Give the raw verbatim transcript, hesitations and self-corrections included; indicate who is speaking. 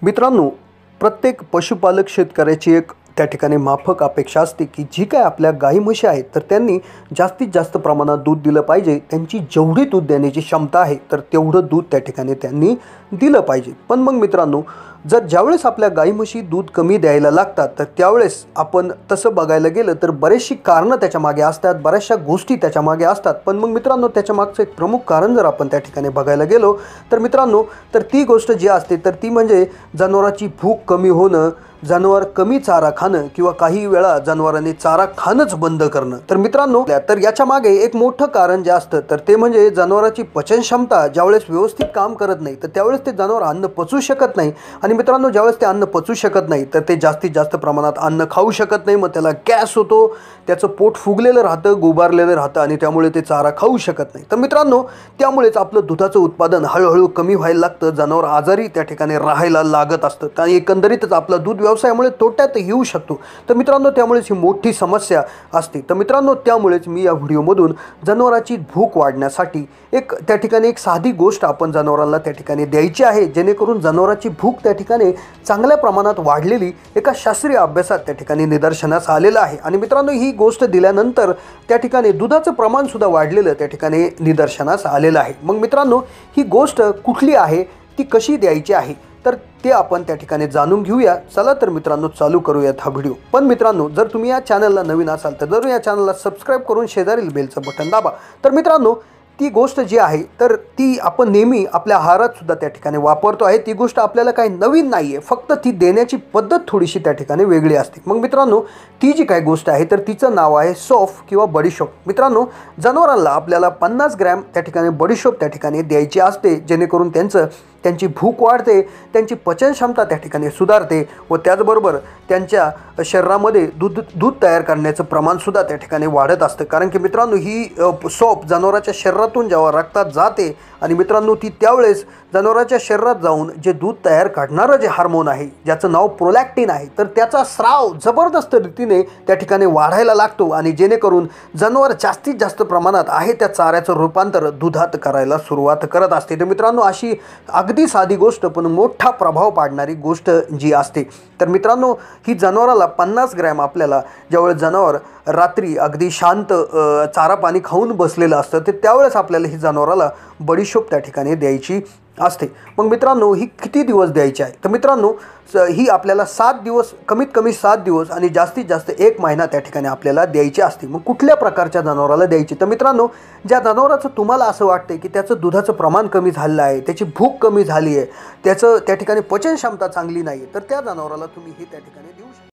Speaker 1: मित्रांनो, प्रत्येक पशुपालक शेतकऱ्याची एक त्या ठिकाणी माफक अपेक्षा असते की जी काय आपल्या गाई म्हशी आहेत तर त्यांनी जास्तीत जास्त प्रमाणात दूध दिलं पाहिजे। त्यांची जेवढी दूध देण्याची क्षमता आहे तर तेवढं दूध त्या ठिकाणी त्यांनी दिलं पाहिजे। पण मग मित्रांनो, जर ज्यावेळेस आपल्या गाई म्हशी दूध कमी द्यायला लागतात तर त्यावेळेस आपण तसं बघायला गेलं तर बरेचशी कारणं त्याच्या मागे असतात, बऱ्याचशा गोष्टी त्याच्या मागे असतात। पण मग मित्रांनो, त्याच्या मागचं एक प्रमुख कारण जर आपण त्या ठिकाणी बघायला गेलो तर मित्रांनो, तर ती गोष्ट जी असते तर ती म्हणजे जनावरांची भूक कमी होणं, जनावर कमी चारा खाणं किंवा काही वेळा जनावरांनी चारा खाणंच बंद करणं। तर मित्रांनो, तर याच्या मागे एक मोठं कारण जे असतं तर ते म्हणजे जनावरांची पचनक्षमता ज्यावेळेस व्यवस्थित काम करत नाही तर त्यावेळेस ते जनावर अन्न पचवू शकत नाही। आणि मित्रांनो, ज्यावेळेस ते अन्न पचवू शकत नाही तर ते जास्तीत जास्त प्रमाणात अन्न खाऊ शकत नाही। मग त्याला गॅस होतो, त्याचं पोट फुगलेलं राहतं, गुबारलेलं राहतं आणि त्यामुळे ते चारा खाऊ शकत नाही। तर मित्रांनो, त्यामुळेच आपलं दुधाचं उत्पादन हळूहळू कमी व्हायला लागतं, जनावर आजारी त्या ठिकाणी राहायला लागत असतं आणि एकंदरीतच आपला दूध व्यवसायामुळे तोट्यात येऊ शकतो। तर मित्रांनो, त्यामुळेच ही मोठी समस्या असते। तर मित्रांनो, त्यामुळेच मी या व्हिडिओमधून जनावरांची भूक वाढण्यासाठी एक त्या ठिकाणी एक साधी गोष्ट आपण जनावरांना त्या ठिकाणी द्यायची आहे, जेणेकरून जनावरांची भूक त्या ठिकाणी चांगल्या प्रमाणात वाढलेली एका शास्त्रीय अभ्यासात त्या ठिकाणी निदर्शनास आलेलं आहे। आणि मित्रांनो, ही गोष्ट दिल्यानंतर त्या ठिकाणी दुधाचं प्रमाण सुद्धा वाढलेलं त्या ठिकाणी निदर्शनास आलेलं आहे। मग मित्रांनो, ही गोष्ट कुठली आहे, ती कशी द्यायची आहे, तर ते आपण त्या ठिकाणी जाणून घेऊया। चला तर मित्रांनो, चालू करूयात हा व्हिडिओ। पण मित्रांनो, जर तुम्ही या चॅनलला नवीन असाल तर जरूर या चॅनलला सबस्क्राईब करून शेजारील बेलचं बटन दाबा। तर मित्रांनो, ती गोष्ट जी आहे तर ती आपण नेहमी आपल्या आहारात सुद्धा त्या ठिकाणी वापरतो आहे। ती गोष्ट आपल्याला काही नवीन नाही आहे, फक्त ती देण्याची पद्धत थोडीशी त्या ठिकाणी वेगळी असते। मग मित्रांनो, ती जी काही गोष्ट आहे तर तिचं नाव आहे सौफ किंवा बडीशोप। मित्रांनो, जनावरांना आपल्याला पन्नास ग्रॅम त्या ठिकाणी बडीशोप त्या ठिकाणी द्यायची असते, जेणेकरून त्यांचं त्यांची भूक वाढते, त्यांची पचनक्षमता त्या ठिकाणी सुधारते व त्याचबरोबर त्यांच्या शरीरामध्ये दूध दूध तयार करण्याचं प्रमाणसुद्धा त्या ठिकाणी वाढत असतं। कारण की मित्रांनो, ही सौफ जनावराच्या शरीरातून जेव्हा रक्तात जाते आणि मित्रांनो, ती त्यावेळेस जनावराच्या शरीरात जाऊन जे दूध तयार करणारं जे हार्मोन आहे, ज्याचं नाव प्रोलॅक्टिन आहे, तर त्याचा स्राव जबरदस्त रीतीने त्या ठिकाणी वाढायला लागतो आणि जेणेकरून जनावर जास्तीत जास्त प्रमाणात आहे त्या चाऱ्याचं रूपांतर दुधात करायला सुरुवात करत असते। तर मित्रांनो, अशी अगदी साधी गोष्ट पण मोठा प्रभाव पाडणारी गोष्ट जी असते तर मित्रांनो, ही जनावराला पन्नास ग्रॅम आपल्याला ज्यावेळेस जनावर रात्री अगदी शांत चारा पाणी खाऊन बसलेलं असतं तर त्यावेळेस आपल्याला ही जनावराला बडीशोप त्या ठिकाणी द्यायची असते। मग मित्रांनो, ही किती दिवस द्यायची आहे तर मित्रांनो, ही आपल्याला सात दिवस, कमीत कमी सात दिवस आणि जास्तीत जास्त एक महिना त्या ठिकाणी आपल्याला द्यायची असते। मग कुठल्या प्रकारच्या जनावराला द्यायची तर मित्रांनो, ज्या जनावराचं तुम्हाला असं वाटते की त्याचं दुधाचं प्रमाण कमी झालं आहे, त्याची भूक कमी झाली आहे, त्याचं त्या ठिकाणी पचनक्षमता चांगली नाही, तर त्या जनावराला तुम्ही ही त्या ठिकाणी देऊ शकता।